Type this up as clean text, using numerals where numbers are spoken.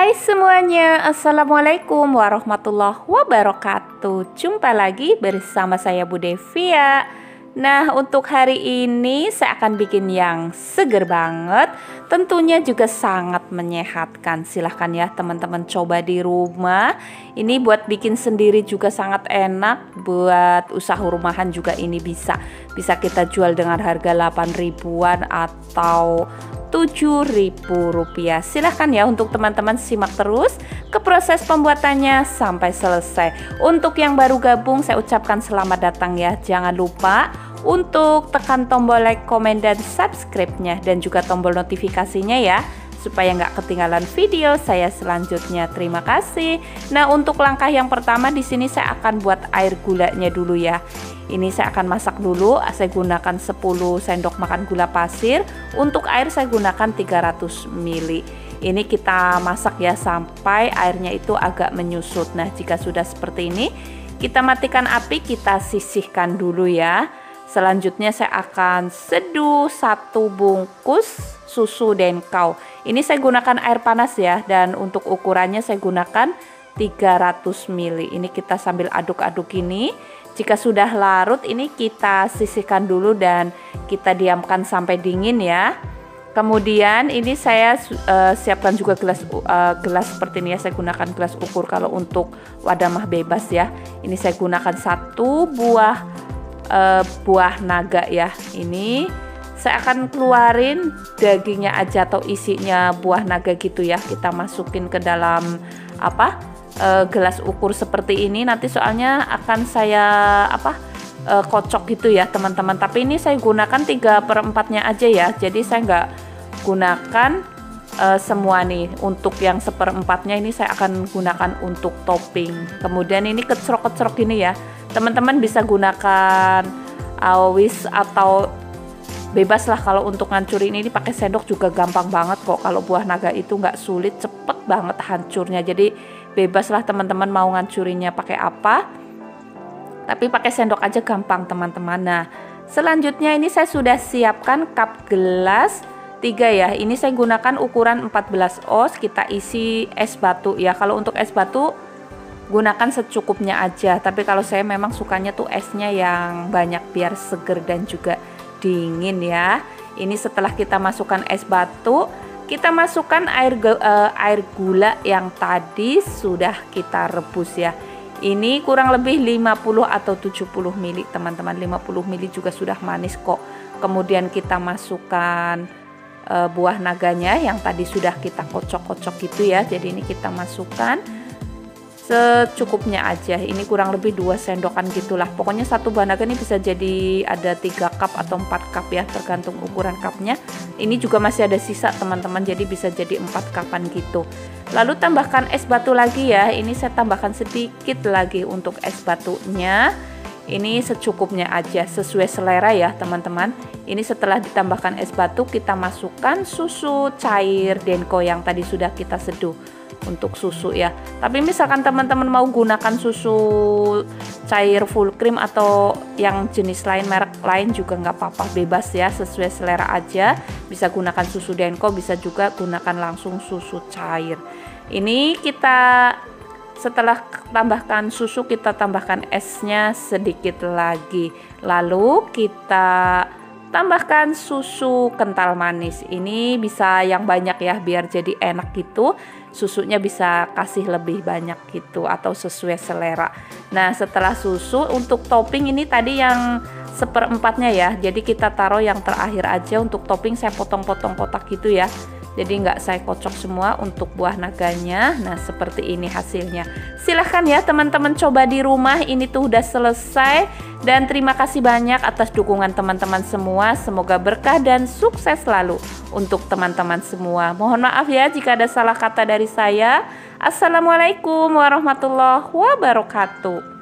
Hai semuanya, Assalamualaikum warahmatullahi wabarakatuh. Jumpa lagi bersama saya Bu Devia. Nah, untuk hari ini saya akan bikin yang seger banget, tentunya juga sangat menyehatkan. Silahkan ya teman-teman coba di rumah. Ini buat bikin sendiri juga sangat enak, buat usaha rumahan juga ini bisa kita jual dengan harga 8 ribuan atau Rp7.000. Silahkan ya untuk teman-teman simak terus ke proses pembuatannya sampai selesai. Untuk yang baru gabung saya ucapkan selamat datang ya. Jangan lupa untuk tekan tombol like, komen, dan subscribe-nya dan juga tombol notifikasinya ya, supaya nggak ketinggalan video saya selanjutnya. Terima kasih. Nah, untuk langkah yang pertama di sini saya akan buat air gulanya dulu ya. Ini saya akan masak dulu. Saya gunakan 10 sendok makan gula pasir. Untuk air saya gunakan 300 ml. Ini kita masak ya sampai airnya itu agak menyusut. Nah, jika sudah seperti ini, kita matikan api, kita sisihkan dulu ya. Selanjutnya saya akan seduh 1 bungkus susu denkau. Ini saya gunakan air panas ya, dan untuk ukurannya saya gunakan 300 ml. Ini kita sambil aduk-aduk ini. Jika sudah larut ini kita sisihkan dulu dan kita diamkan sampai dingin ya. Kemudian ini saya siapkan juga gelas seperti ini ya. Saya gunakan gelas ukur kalau untuk wadah mah bebas ya. Ini saya gunakan 1 buah naga ya. Ini saya akan keluarin dagingnya aja atau isinya buah naga gitu ya. Kita masukin ke dalam gelas ukur seperti ini. Nanti soalnya akan saya kocok gitu ya teman-teman. Tapi ini saya gunakan 3/4-nya aja ya. Jadi saya nggak gunakan semua nih. Untuk yang 1/4-nya ini saya akan gunakan untuk topping. Kemudian ini kecrok-kecrok ini ya. Teman-teman bisa gunakan awis atau bebas lah. Kalau untuk ngancurin ini pakai sendok juga gampang banget kok. Kalau buah naga itu nggak sulit, cepet banget hancurnya. Jadi bebas lah teman-teman mau ngancurinnya pakai apa. Tapi pakai sendok aja gampang teman-teman. Nah, selanjutnya ini saya sudah siapkan cup gelas 3 ya. Ini saya gunakan ukuran 14 oz. Kita isi es batu ya. Kalau untuk es batu gunakan secukupnya aja. Tapi kalau saya memang sukanya tuh esnya yang banyak biar seger dan juga dingin ya. Ini setelah kita masukkan es batu, kita masukkan air gula yang tadi sudah kita rebus ya. Ini kurang lebih 50 atau 70 ml teman-teman. 50 ml juga sudah manis kok. Kemudian kita masukkan buah naganya yang tadi sudah kita kocok-kocok gitu ya. Jadi ini kita masukkan secukupnya aja. Ini kurang lebih 2 sendokan gitulah. Pokoknya 1 buah naga ini bisa jadi ada 3 cup atau 4 cup ya, tergantung ukuran cupnya. Ini juga masih ada sisa teman-teman, jadi bisa jadi 4 cupan gitu. Lalu tambahkan es batu lagi ya. Ini saya tambahkan sedikit lagi untuk es batunya. Ini secukupnya aja, sesuai selera ya teman-teman. Ini setelah ditambahkan es batu, kita masukkan susu cair denko yang tadi sudah kita seduh. Untuk susu ya. Tapi misalkan teman-teman mau gunakan susu cair full cream atau yang jenis lain, merek lain juga nggak apa-apa, bebas ya, sesuai selera aja. Bisa gunakan susu denko, bisa juga gunakan langsung susu cair. Ini kita setelah tambahkan susu, kita tambahkan esnya sedikit lagi. Lalu kita tambahkan susu kental manis. Ini bisa yang banyak ya biar jadi enak gitu. Susunya bisa kasih lebih banyak gitu atau sesuai selera. Nah, setelah susu untuk topping ini tadi yang 1/4-nya ya. Jadi kita taruh yang terakhir aja. Untuk topping saya potong-potong kotak gitu ya. Jadi nggak saya kocok semua untuk buah naganya. Nah, seperti ini hasilnya. Silahkan ya teman-teman coba di rumah. Ini tuh udah selesai. Dan terima kasih banyak atas dukungan teman-teman semua. Semoga berkah dan sukses selalu untuk teman-teman semua. Mohon maaf ya jika ada salah kata dari saya. Assalamualaikum warahmatullahi wabarakatuh.